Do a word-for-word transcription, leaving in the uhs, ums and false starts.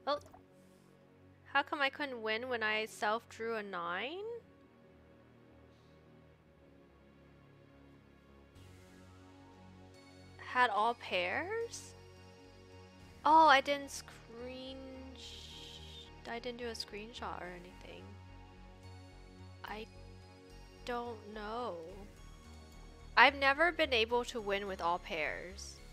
Oh, how come I couldn't win when I self-drew a nine? Had all pairs? Oh, I didn't screen... I didn't do a screenshot or anything. I don't know. I've never been able to win with all pairs.